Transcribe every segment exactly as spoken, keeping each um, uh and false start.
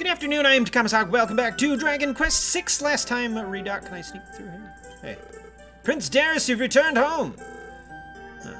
afternoon, I am Takamasaki. Welcome back to Dragon Quest six. Last time, uh, Redoc, can I sneak through here? Hey. Prince Darius, you've returned home! Huh.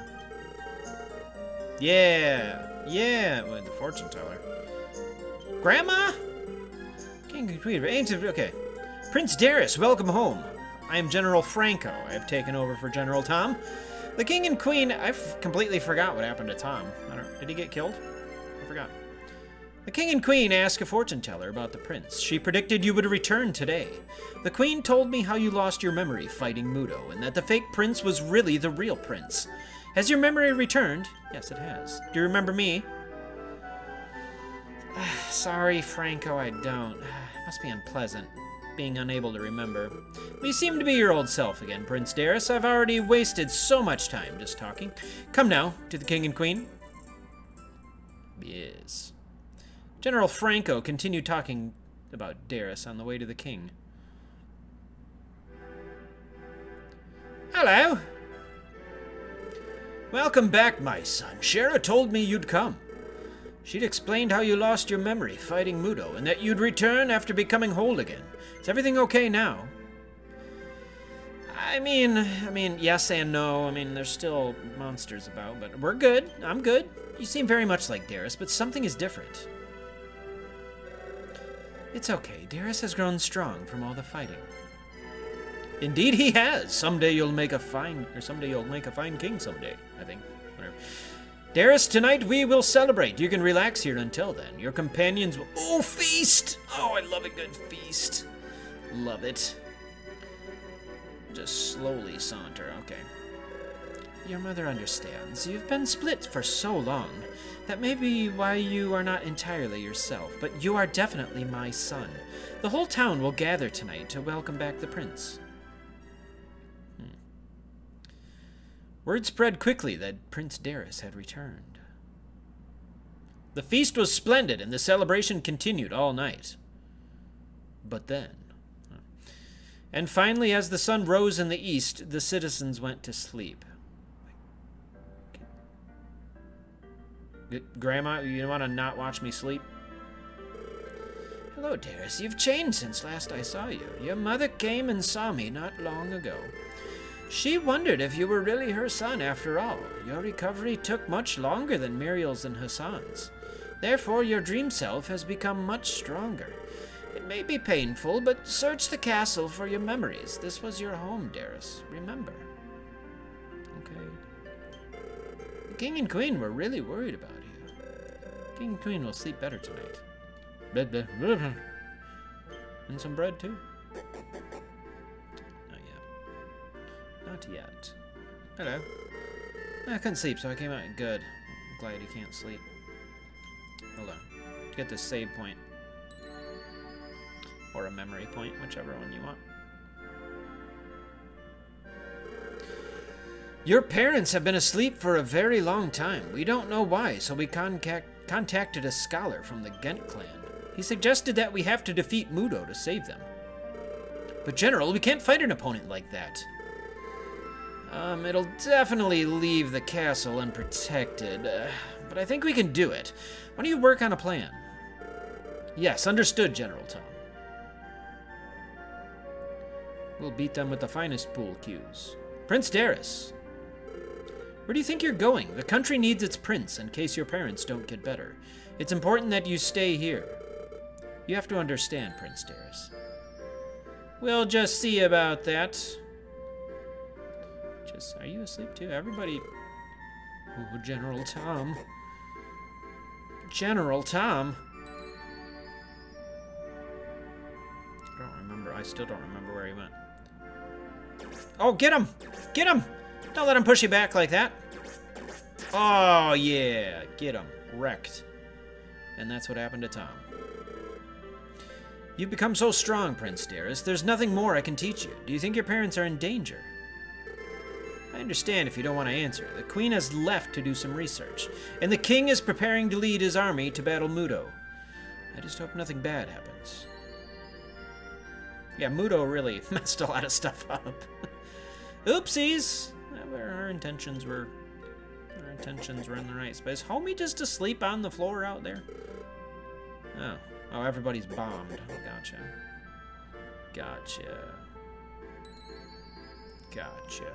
Yeah, yeah, well, the fortune teller. Grandma? King and Queen of Ancient, okay. Prince Darius, welcome home. I am General Franco. I have taken over for General Tom. The King and Queen, I completely forgot what happened to Tom. I don't, did he get killed? I forgot. The King and Queen asked a fortune teller about the prince. She predicted you would return today. The Queen told me how you lost your memory fighting Mudo, and that the fake prince was really the real prince. Has your memory returned? Yes, it has. Do you remember me? Sorry, Franco, I don't. Must be unpleasant, being unable to remember. But you seem to be your old self again, Prince Darius. I've already wasted so much time just talking. Come now, to the King and Queen. Yes. General Franco continued talking about Darius on the way to the king. Hello. Welcome back, my son. Shara told me you'd come. She'd explained how you lost your memory fighting Mudo, and that you'd return after becoming whole again. Is everything okay now? I mean, I mean, yes and no. I mean, there's still monsters about, but we're good. I'm good. You seem very much like Darius, but something is different. It's okay. Darius has grown strong from all the fighting. Indeed he has. Someday you'll make a fine, or someday you'll make a fine king someday, I think. Whatever. Darius, tonight we will celebrate. You can relax here until then. Your companions will... Oh, feast! Oh, I love a good feast. Love it. Just slowly saunter. Okay. Your mother understands. You've been split for so long. That may be why you are not entirely yourself, but you are definitely my son. The whole town will gather tonight to welcome back the prince. Hmm. Word spread quickly that Prince Darius had returned. The feast was splendid, and the celebration continued all night. But then... And finally, as the sun rose in the east, the citizens went to sleep. Grandma, you want to not watch me sleep? Hello, Darius. You've changed since last I saw you. Your mother came and saw me not long ago. She wondered if you were really her son after all. Your recovery took much longer than Muriel's and Hassan's. Therefore, your dream self has become much stronger. It may be painful, but search the castle for your memories. This was your home, Darius. Remember. Okay. The King and Queen were really worried about you. King and Queen will sleep better tonight. And some bread, too. Not yet. Not yet. Hello. I couldn't sleep, so I came out. Good. I'm glad you can't sleep. Hold on. Get this save point. Or a memory point, whichever one you want. Your parents have been asleep for a very long time. We don't know why, so we contact, contacted a scholar from the Ghent clan. He suggested that we have to defeat Mudo to save them. But General, we can't fight an opponent like that. Um, it'll definitely leave the castle unprotected, uh, but I think we can do it. Why don't you work on a plan? Yes, understood, General Tom. We'll beat them with the finest pool cues. Prince Darius. Where do you think you're going? The country needs its prince in case your parents don't get better. It's important that you stay here. You have to understand, Prince Darius. We'll just see about that. Just, are you asleep too? Everybody... Oh, General Tom. General Tom. I don't remember. I still don't remember where he went. Oh, get him! Get him! Don't let him push you back like that. Oh, yeah. Get him. Wrecked. And that's what happened to Tom. You've become so strong, Prince Darius. There's nothing more I can teach you. Do you think your parents are in danger? I understand if you don't want to answer. The Queen has left to do some research, and the King is preparing to lead his army to battle Mudo. I just hope nothing bad happens. Yeah, Mudo really messed a lot of stuff up. Oopsies! Our intentions were... Our intentions were in the right space. Homie just asleep on the floor out there? Oh. Oh, everybody's bombed. Gotcha. Gotcha. Gotcha.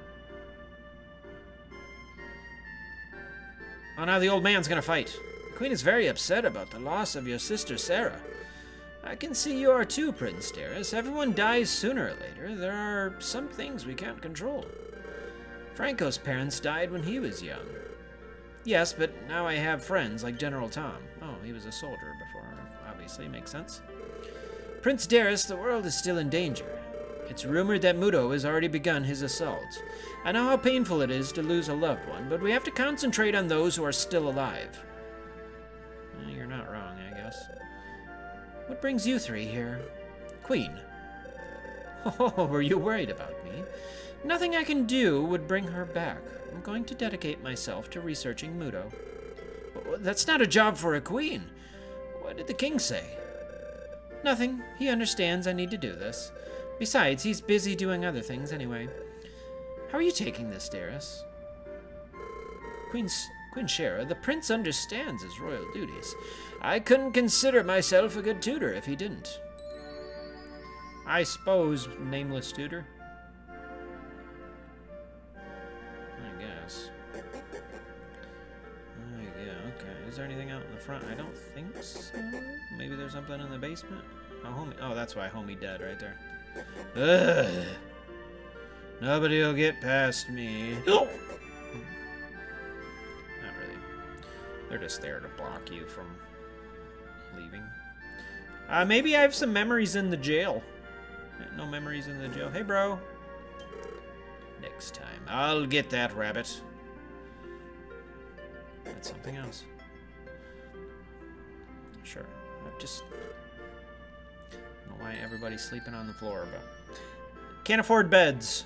Oh, now the old man's gonna fight. The Queen is very upset about the loss of your sister, Sarah. I can see you are too, Prince Darius. Everyone dies sooner or later. There are some things we can't control. Franco's parents died when he was young. Yes, but now I have friends like General Tom. Oh, he was a soldier before, obviously, makes sense. Prince Darius, the world is still in danger. It's rumored that Mudo has already begun his assault. I know how painful it is to lose a loved one, but we have to concentrate on those who are still alive. Eh, you're not wrong, I guess. What brings you three here? Queen. Oh, were you worried about me? Nothing I can do would bring her back. I'm going to dedicate myself to researching Mudo. That's not a job for a queen. What did the king say? Nothing. He understands I need to do this. Besides, he's busy doing other things anyway. How are you taking this, Darius? Queen, Queen Shera, the prince understands his royal duties. I couldn't consider myself a good tutor if he didn't. I suppose, nameless tutor. I guess. Uh, yeah, okay. Is there anything out in the front? I don't think so. Maybe there's something in the basement? Oh, homie. Oh, that's why homie dead right there. Ugh. Nobody will get past me. Not really. They're just there to block you from leaving. Uh, maybe I have some memories in the jail. No memories in the jail. Hey, bro. Next time. I'll get that rabbit. That's something else. Sure. I just... I don't know why everybody's sleeping on the floor, but... Can't afford beds.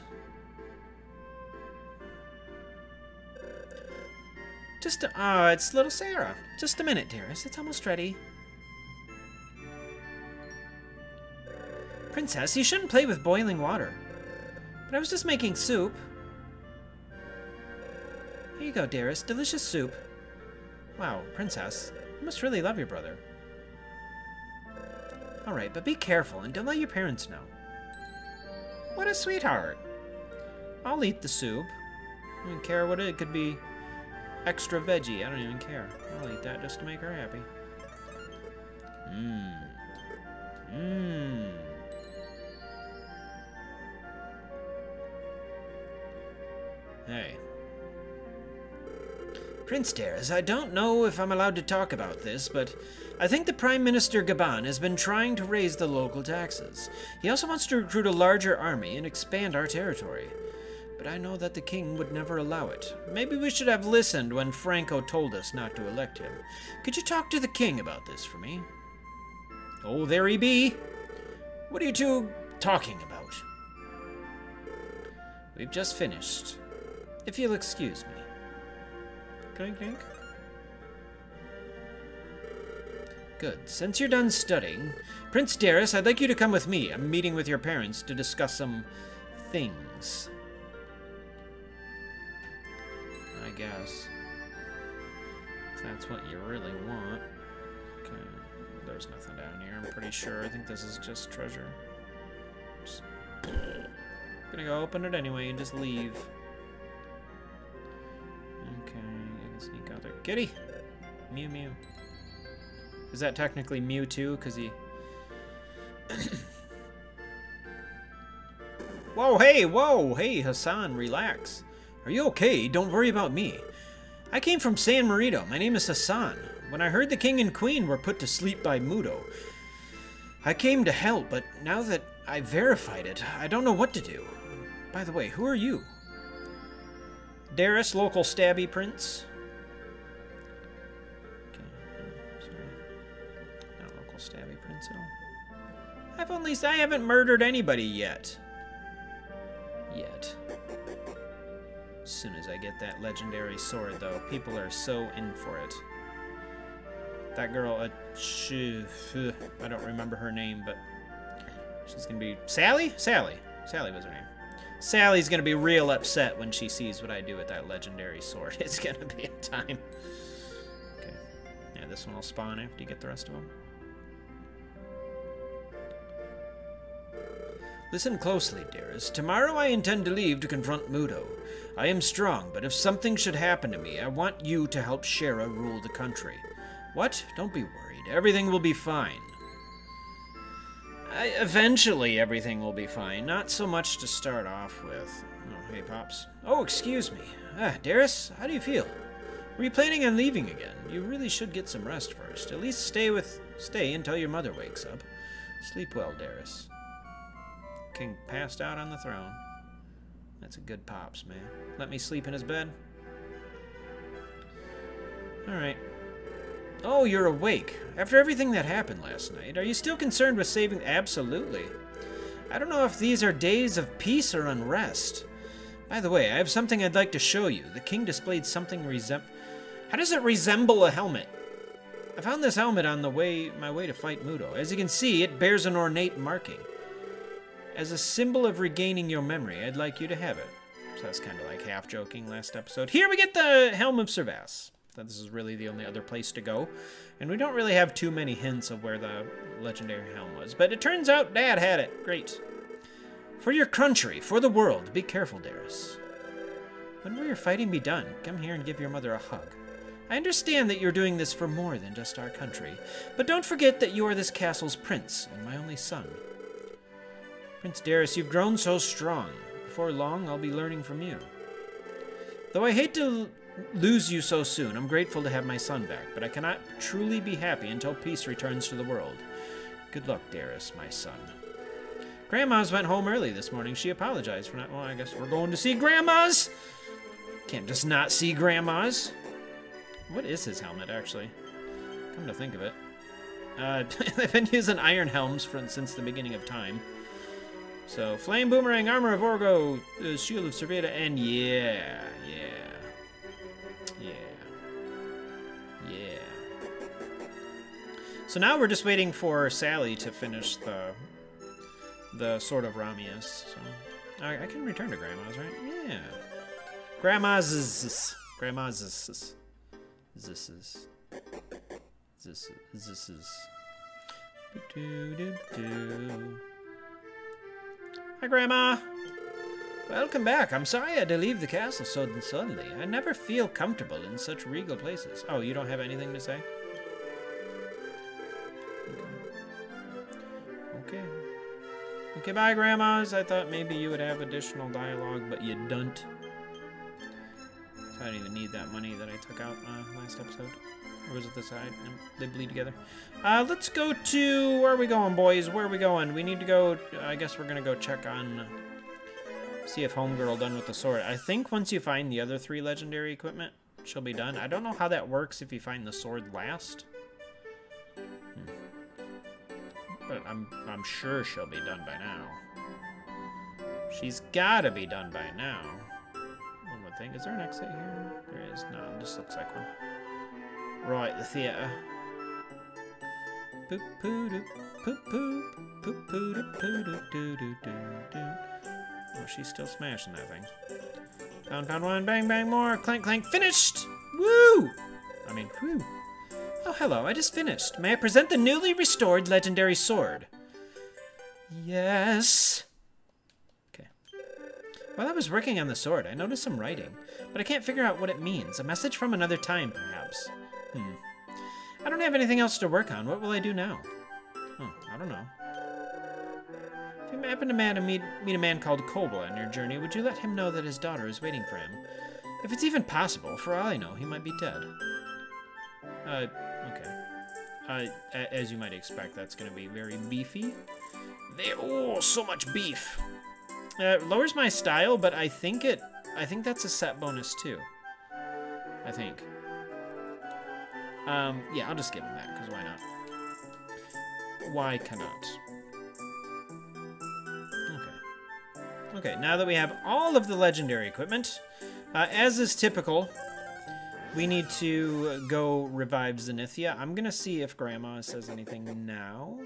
Just a... Oh, it's little Sarah. Just a minute, dearest. It's almost ready. Princess, you shouldn't play with boiling water. But I was just making soup. Here you go, dearest. Delicious soup. Wow, Princess. You must really love your brother. Alright, but be careful and don't let your parents know. What a sweetheart. I'll eat the soup. I don't even care what it, it could be. Extra veggie. I don't even care. I'll eat that just to make her happy. Mmm. Mmm. Hey. Prince Darius, I don't know if I'm allowed to talk about this, but I think the Prime Minister Gaban has been trying to raise the local taxes. He also wants to recruit a larger army and expand our territory. But I know that the king would never allow it. Maybe we should have listened when Franco told us not to elect him. Could you talk to the king about this for me? Oh, there he be. What are you two talking about? We've just finished. If you'll excuse me. Clink, clink. Good. Since you're done studying, Prince Darius, I'd like you to come with me. I'm meeting with your parents to discuss some things. I guess. If that's what you really want. Okay. There's nothing down here, I'm pretty sure. I think this is just treasure. Just gonna go open it anyway and just leave. Okay, you can sneak out there. Kitty! Mew Mew. Is that technically Mewtwo? Because he... Whoa, hey, whoa! Hey, Hassan, relax. Are you okay? Don't worry about me. I came from San Marino. My name is Hassan. When I heard the king and queen were put to sleep by Mudo, I came to help, but now that I verified it, I don't know what to do. By the way, who are you? Darius, local stabby prince. Okay, no, sorry. Not local stabby prince at all. I've only, I haven't murdered anybody yet. Yet. As soon as I get that legendary sword, though, people are so in for it. That girl, uh, she, uh, I don't remember her name, but she's gonna be Sally? Sally. Sally was her name. Sally's gonna be real upset when she sees what I do with that legendary sword. It's gonna be a time. Okay. Yeah, this one will spawn after you get the rest of them. Listen closely, dearest. Tomorrow I intend to leave to confront Mudo. I am strong, but if something should happen to me, I want you to help Shera rule the country. What? Don't be worried. Everything will be fine. I, eventually everything will be fine. Not so much to start off with. Oh, hey, Pops. Oh, excuse me. Ah, Darius, how do you feel? Were you planning on leaving again? You really should get some rest first. At least stay with stay until your mother wakes up. Sleep well, Darius. King passed out on the throne. That's a good Pops, man. Let me sleep in his bed. Alright. Oh, you're awake. After everything that happened last night, are you still concerned with saving? Absolutely. I don't know if these are days of peace or unrest. By the way, I have something I'd like to show you. The king displayed something resem... How does it resemble a helmet? I found this helmet on the way, my way to fight Mudo. As you can see, it bears an ornate marking. As a symbol of regaining your memory, I'd like you to have it. So that's kind of like half-joking last episode. Here we get the Helm of Servaas. This is really the only other place to go. And we don't really have too many hints of where the legendary helm was. But it turns out Dad had it. Great. For your country, for the world, be careful, Darius. When will your fighting be done? Come here and give your mother a hug. I understand that you're doing this for more than just our country. But don't forget that you are this castle's prince and my only son. Prince Darius, you've grown so strong. Before long, I'll be learning from you. Though I hate to lose you so soon, I'm grateful to have my son back, but I cannot truly be happy until peace returns to the world. Good luck, Darius, my son. Grandma's went home early this morning. She apologized for not... Well, I guess we're going to see Grandma's. Can't just not see Grandma's. What is his helmet, actually? Come to think of it. Uh, they've been using iron helms from, since the beginning of time. So, Flame Boomerang, Armor of Orgo, uh, Shield of Serveda, and yeah, yeah, yeah, yeah. So now we're just waiting for Sally to finish the the Sword of Ramius. So I, I can return to Grandma's, right? Yeah. Grandma's is Grandma's is this is this this is. Do do do. Hi, Grandma. Welcome back. I'm sorry I had to leave the castle so suddenly. I never feel comfortable in such regal places. Oh, you don't have anything to say? Okay. Okay, bye, Grandmas. I thought maybe you would have additional dialogue, but you don't. I don't even need that money that I took out uh, last episode. Or was it this side? They bleed together. Uh, let's go to... Where are we going, boys? Where are we going? We need to go... I guess we're going to go check on... See if Homegirl done with the sword. I think once you find the other three legendary equipment, she'll be done. I don't know how that works if you find the sword last. Hmm. But I'm, I'm sure she'll be done by now. She's got to be done by now. One would think. Is there an exit here? There is. No, it just looks like one. Right, the theater. Poop poo doop, poop poop, poop poo doop, poo doop doo doo doo doo. Oh, she's still smashing that thing. Pound, pound, one, bang, bang, more. Clank, clank, finished! Woo! I mean, whew. Oh, hello, I just finished. May I present the newly restored legendary sword? Yes. Okay. While I was working on the sword, I noticed some writing, but I can't figure out what it means. A message from another time, perhaps. Hmm. I don't have anything else to work on. What will I do now? Oh, I don't know. If you happen to man meet, meet a man called Kobold on your journey, would you let him know that his daughter is waiting for him? If it's even possible, for all I know, he might be dead. Uh, okay. Uh, as you might expect, that's going to be very beefy. They, oh, so much beef. Uh, lowers my style, but I think it, I think that's a set bonus too. I think. Um, yeah, I'll just give him that, because why not? Why cannot? Okay. Okay, now that we have all of the legendary equipment, uh, as is typical, we need to go revive Zenithia. I'm going to see if Grandma says anything now.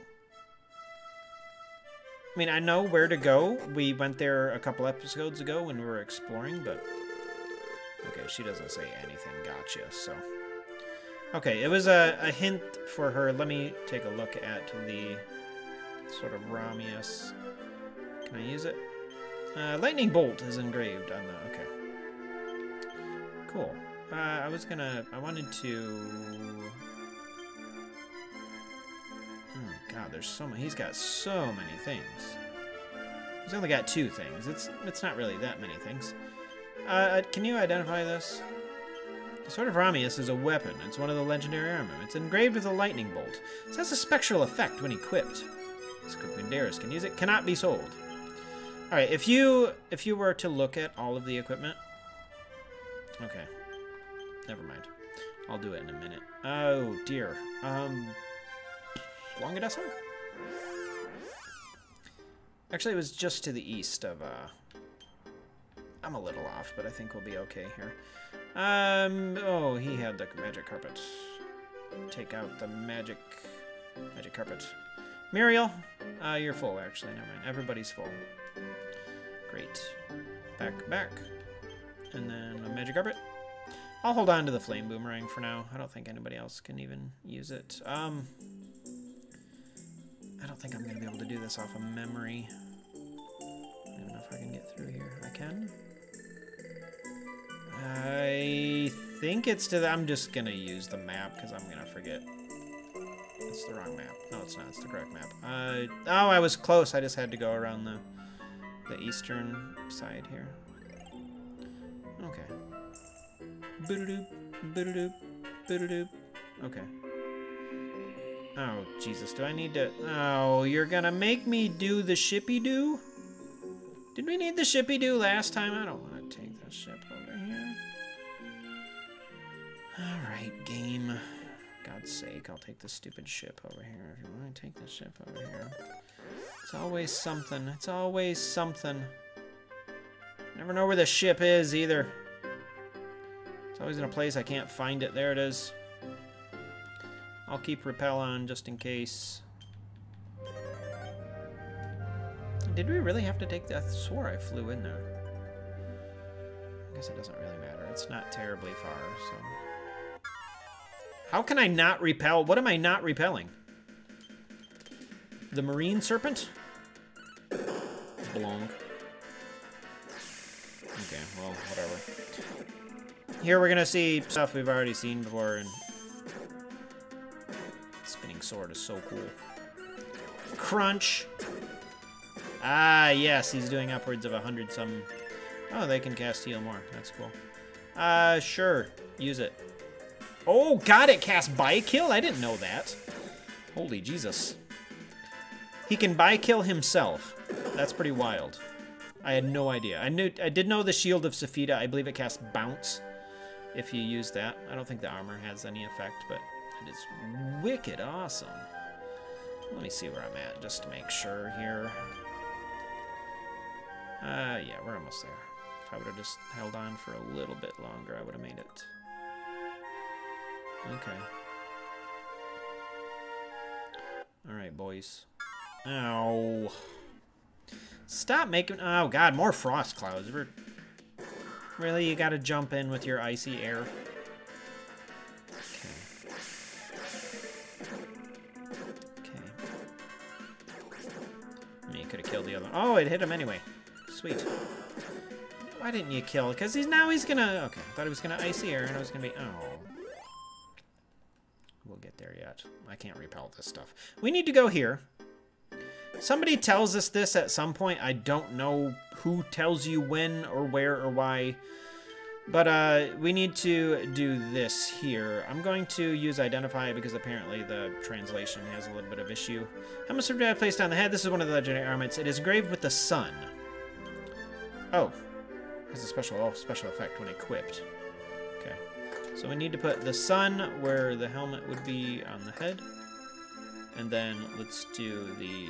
I mean, I know where to go. We went there a couple episodes ago when we were exploring, but... Okay, she doesn't say anything. Gotcha, so... Okay, it was a, a hint for her. Let me take a look at the sort of Ramius Can I use it? Uh, lightning bolt is engraved on the... Okay. Cool. Uh, I was gonna... I wanted to... Oh, God, there's so many... He's got so many things. He's only got two things. It's it's not really that many things. Uh, can you identify this? The Sword of Ramius is a weapon. It's one of the legendary armor. It's engraved with a lightning bolt. It has a spectral effect when equipped. Queen can use it. Cannot be sold. All right, if you if you were to look at all of the equipment, okay, never mind. I'll do it in a minute. Oh dear. Um, Longadessar? Actually, it was just to the east of. Uh, I'm a little off, but I think we'll be okay here. Um. Oh, he had the magic carpet. Take out the magic magic carpet. Muriel, uh, you're full, actually. Never mind. Everybody's full. Great. Back, back. And then a magic carpet. I'll hold on to the flame boomerang for now. I don't think anybody else can even use it. Um, I don't think I'm going to be able to do this off of memory. I don't know if I can get through here. I can? I think it's to the... I'm just going to use the map because I'm going to forget. It's the wrong map. No, it's not. It's the correct map. Uh, oh, I was close. I just had to go around the the eastern side here. Okay. Boo-doo-doo, boo-doo-doo, boo-doo-doo. Okay. Oh, Jesus. Do I need to... Oh, you're gonna make me do the shippy-doo? Did we need the shippy-doo last time? I don't want to take this ship over here. Alright, game. God's sake, I'll take this stupid ship over here. If you want to take this ship over here. It's always something. It's always something. Never know where the ship is, either. It's always in a place I can't find it. There it is. I'll keep repel on just in case. Did we really have to take that? I swore I flew in there. I guess it doesn't really matter. It's not terribly far, so... How can I not repel? What am I not repelling? The marine serpent? Blong. Okay, well, whatever. Here we're gonna see stuff we've already seen before, and spinning sword is so cool. Crunch. Ah, yes, he's doing upwards of a hundred some. Oh, they can cast heal more. That's cool. Uh, sure. Use it. Oh, God, it casts buy kill? I didn't know that. Holy Jesus. He can buy kill himself. That's pretty wild. I had no idea. I knew I did know the Shield of Sophita. I believe it casts bounce if you use that. I don't think the armor has any effect, but it is wicked awesome. Let me see where I'm at just to make sure here. Uh, yeah, we're almost there. If I would have just held on for a little bit longer, I would have made it. Okay. Alright, boys. Ow. Stop making... Oh, God, more frost clouds. We're... Really? You gotta jump in with your icy air? Okay. Okay. I mean, you could have killed the other one. Oh, it hit him anyway. Sweet. Why didn't you kill? Because he's now he's gonna... Okay, I thought he was gonna icy air, and I was gonna be... Oh. We'll get there yet. I can't repel this stuff. We need to go here. Somebody tells us this at some point. I don't know who tells you when or where or why. But uh, we need to do this here. I'm going to use identify because apparently the translation has a little bit of issue. How much have I placed on the head? This is one of the legendary armaments. It is engraved with the sun. Oh. Has a special, oh, special effect when equipped. Okay. So we need to put the sun where the helmet would be on the head. And then let's do the...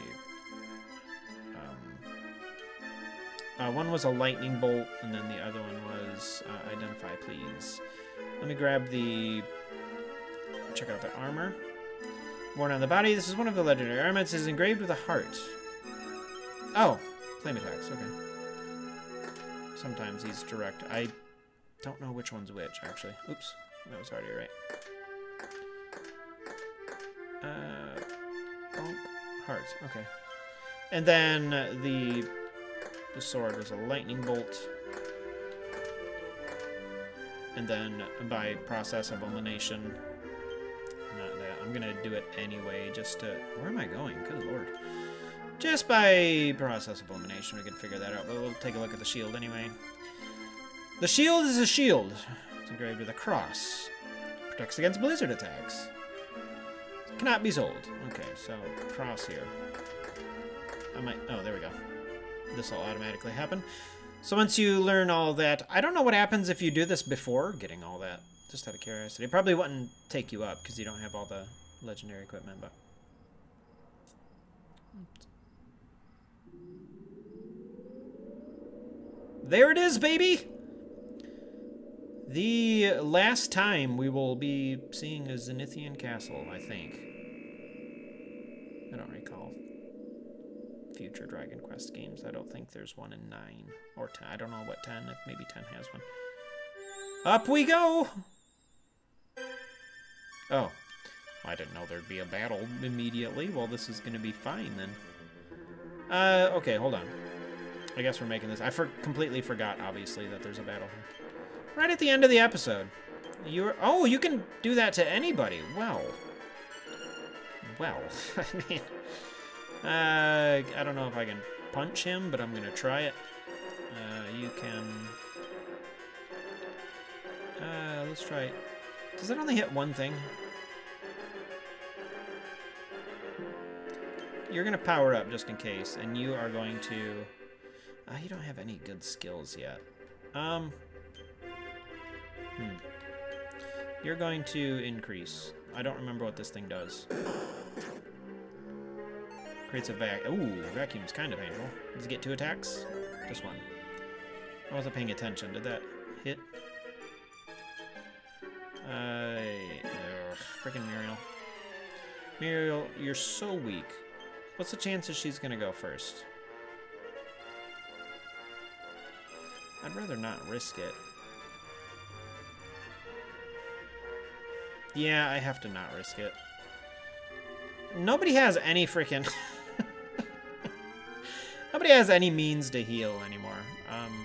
Um, uh, one was a lightning bolt, and then the other one was uh, identify, please. Let me grab the... Check out the armor. Worn on the body. This is one of the legendary armaments. It is engraved with a heart. Oh, flame attacks. Okay. Sometimes he's direct. I don't know which one's which, actually. Oops. That was already right. Uh, bonk. Hearts. Okay. And then the the sword was a lightning bolt. And then by process of elimination, not that, I'm gonna do it anyway just to, where am I going? Good lord. Just by process of elimination we can figure that out, but we'll take a look at the shield anyway. The shield is a shield. It's engraved with a cross. Protects against blizzard attacks. Cannot be sold. Okay, so cross here. I might, oh, there we go. This will automatically happen. So once you learn all that, I don't know what happens if you do this before getting all that. Just out of curiosity. It probably wouldn't take you up because you don't have all the legendary equipment, but... There it is, baby! The last time we will be seeing a Zenithian castle, I think. I don't recall future Dragon Quest games. I don't think there's one in nine or ten. I don't know what ten, if maybe ten has one. Up we go! Oh. I didn't know there'd be a battle immediately. Well, this is going to be fine then. Uh, okay, hold on. I guess we're making this. I for completely forgot, obviously, that there's a battle here. Right at the end of the episode. You're oh, you can do that to anybody. Well. Well, I mean, uh, I don't know if I can punch him, but I'm gonna try it. Uh, you can. Uh, let's try it. Does it only hit one thing? You're gonna power up just in case, and you are going to. Uh, you don't have any good skills yet. Um. Hmm. You're going to increase. I don't remember what this thing does. Creates a vac. Ooh, vacuum's kind of painful. Does it get two attacks? Just one. I wasn't paying attention. Did that hit? Uh, ugh, freaking Muriel. Muriel, you're so weak. What's the chances she's gonna go first? I'd rather not risk it. Yeah, I have to not risk it. Nobody has any freaking... Nobody has any means to heal anymore. Um,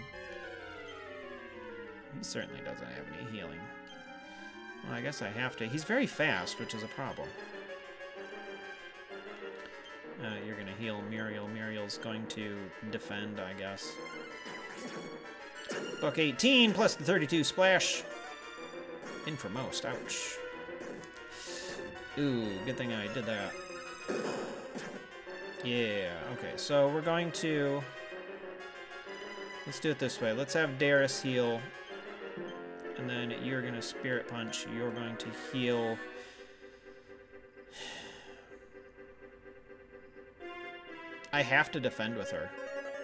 he certainly doesn't have any healing. Well, I guess I have to. He's very fast, which is a problem. Uh, you're going to heal Muriel. Muriel's going to defend, I guess. Buck eighteen plus the thirty-two splash. In for most. Ouch. Ooh, good thing I did that. Yeah, okay, so we're going to... Let's do it this way. Let's have Darius heal. And then you're going to Spirit Punch. You're going to heal... I have to defend with her.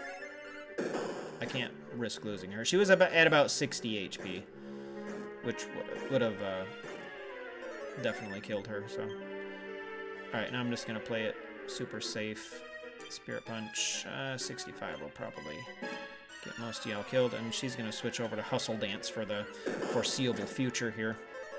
I can't risk losing her. She was about, at about sixty H P, which would have uh, definitely killed her, so... Alright, now I'm just going to play it super safe. Spirit Punch. Uh, sixty-five will probably get most of y'all killed, and she's going to switch over to Hustle Dance for the foreseeable future here.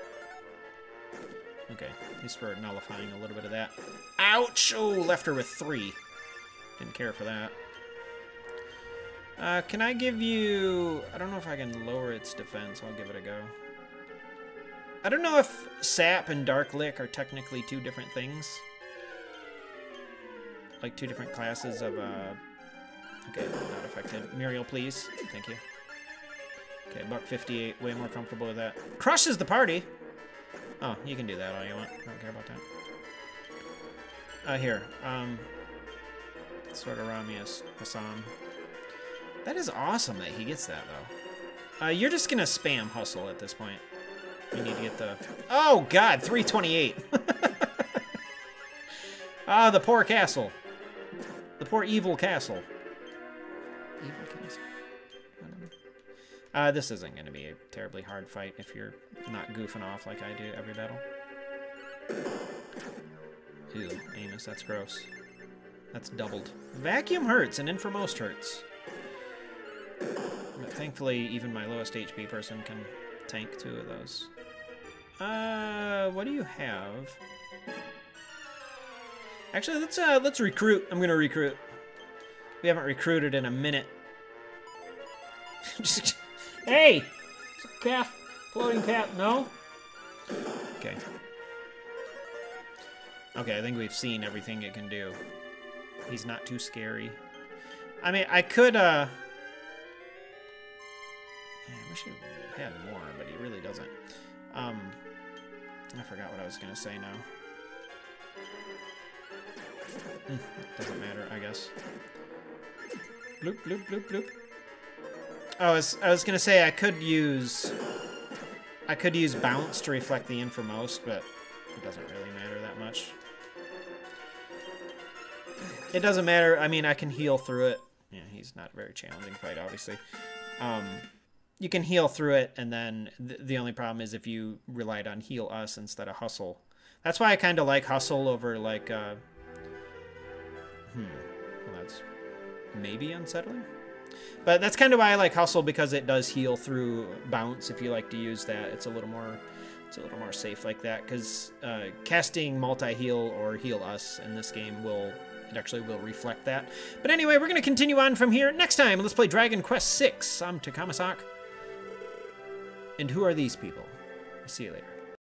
Okay, at least we're nullifying a little bit of that. Ouch! Oh, left her with three. Didn't care for that. Uh, can I give you... I don't know if I can lower its defense. I'll give it a go. I don't know if Sap and Dark Lick are technically two different things. Like two different classes of... Uh... Okay, not affected. Muriel, please. Thank you. Okay, buck fifty-eight. Way more comfortable with that. Crushes the party! Oh, you can do that all you want. I don't care about that. Uh, here. Um... Sort of Ramius Hassan. That is awesome that he gets that, though. Uh, you're just gonna spam Hustle at this point. You need to get the... Oh, God! three twenty-eight! Ah, the poor castle. The poor evil castle. Evil castle? Uh, this isn't gonna be a terribly hard fight if you're not goofing off like I do every battle. Ew, Amos, that's gross. That's doubled. Vacuum hurts, and Infirmost hurts. But thankfully, even my lowest H P person can tank two of those. Uh, what do you have? Actually, let's uh, let's recruit. I'm gonna recruit. We haven't recruited in a minute. Just, hey! Calf. Floating calf. No? Okay. Okay, I think we've seen everything it can do. He's not too scary. I mean, I could, uh... yeah, I wish he had more, but he really doesn't. Um, I forgot what I was gonna say now. Mm, doesn't matter, I guess. Bloop, bloop, bloop, bloop. Oh, I was, I was gonna say I could use... I could use bounce to reflect the Infermost, but it doesn't really matter that much. It doesn't matter. I mean, I can heal through it. Yeah, he's not a very challenging fight, obviously. Um, you can heal through it, and then th the only problem is if you relied on heal us instead of hustle. That's why I kind of like hustle over, like, uh... Hmm. Well, that's maybe unsettling. But that's kind of why I like hustle, because it does heal through bounce. If you like to use that, it's a little more, it's a little more safe like that. Because uh, casting multi-heal or heal us in this game will, it actually will reflect that. But anyway, we're gonna continue on from here. Next time, let's play Dragon Quest six. I'm Takamasak. And who are these people? See you later.